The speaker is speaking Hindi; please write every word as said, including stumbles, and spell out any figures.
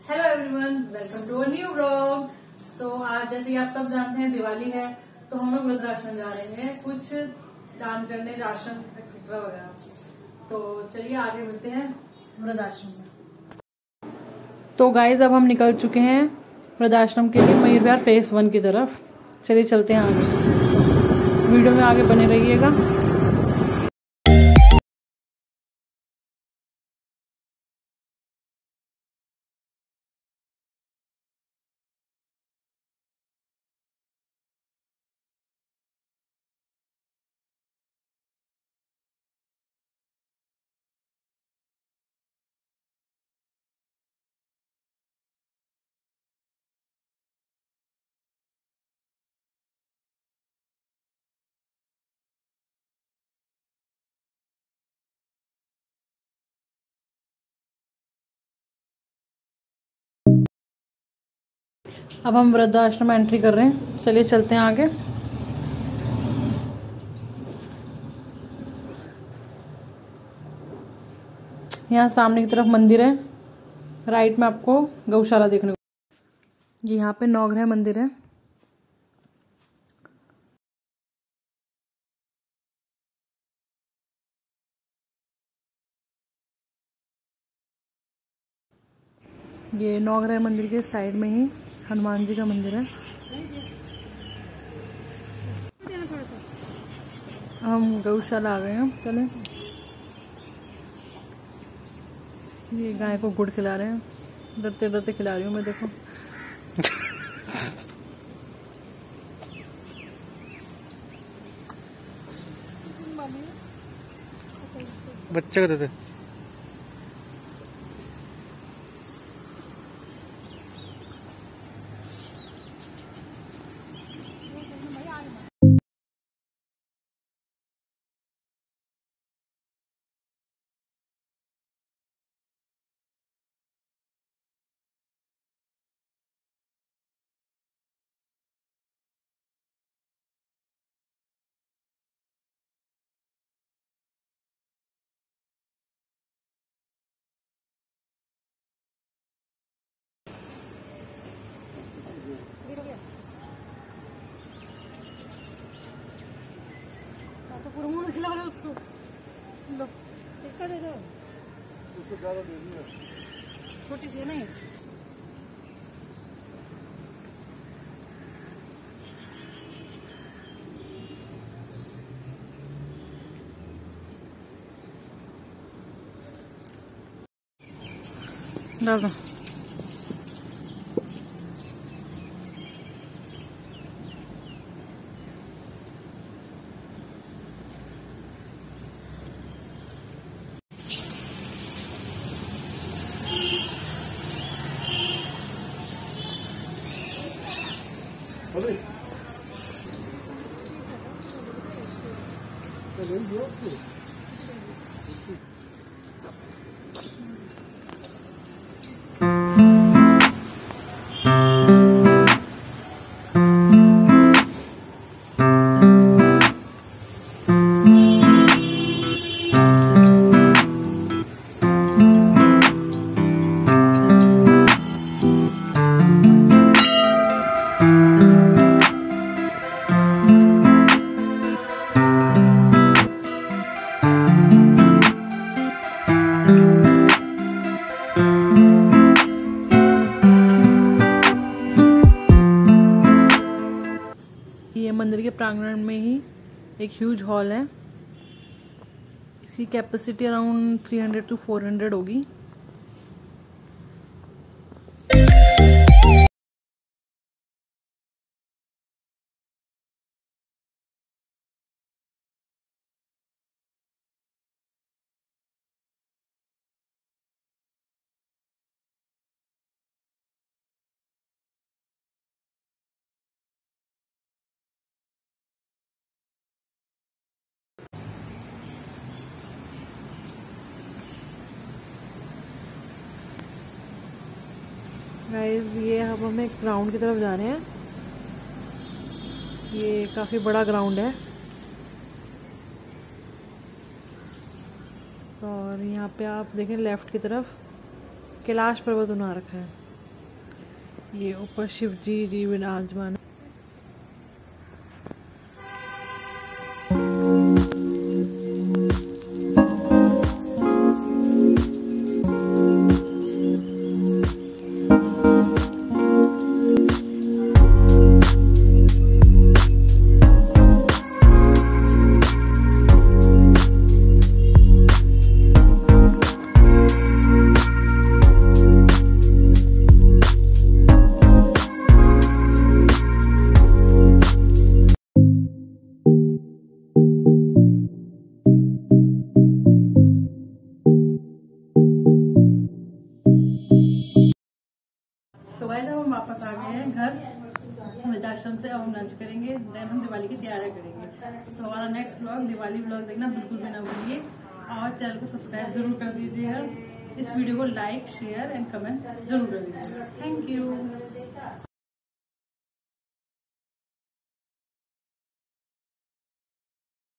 Hello everyone, welcome to a new vlog. तो आज जैसे कि आप सब जानते हैं दिवाली है, तो हम लोग वृद्धाश्रम जा रहे हैं कुछ दान करने, राशन एक्सेट्रा वगैरह। तो चलिए आगे मिलते हैं वृद्धाश्रम में। तो गाइज अब हम निकल चुके हैं वृद्धाश्रम के लिए मयूर विहार फेस वन की तरफ। चलिए चलते हैं आगे, वीडियो में आगे बने रहिएगा। अब हम वृद्धाश्रम में एंट्री कर रहे हैं। चलिए चलते हैं आगे। यहाँ सामने की तरफ मंदिर है, राइट में आपको गौशाला देखने को। ये यहाँ पे नवग्रह मंदिर है। ये नवग्रह मंदिर के साइड में ही हनुमान जी का मंदिर है। हम गौशाला आ गए हैं। चले, ये गाय को गुड़ खिला रहे हैं, डरते डरते खिला रही हूँ मैं। देखो बच्चे को देते। तो खिला रहे उसको, लो इसका दे दो, उसको ज्यादा दे दिया, छोटी सी नहीं। दादा अरे मंदिर के प्रांगण में ही एक ह्यूज हॉल है। इसकी capacity around three hundred to four hundred होगी। गाइस ये अब हम एक ग्राउंड की तरफ जा रहे हैं। ये काफी बड़ा ग्राउंड है और यहाँ पे आप देखें लेफ्ट की तरफ कैलाश पर्वत बना रखा है। ये ऊपर शिव जी जी विराजमान। तो गाइस हम वापस आ गए हैं घर वृद्धाश्रम से। अब हम लंच करेंगे, देन हम दिवाली की तैयारी करेंगे। तो हमारा नेक्स्ट ब्लॉग दिवाली ब्लॉग देखना बिल्कुल भी ना भूलिए और चैनल को सब्सक्राइब जरूर कर दीजिएगा। इस वीडियो को लाइक शेयर एंड कमेंट जरूर कर दीजिएगा। Thank you.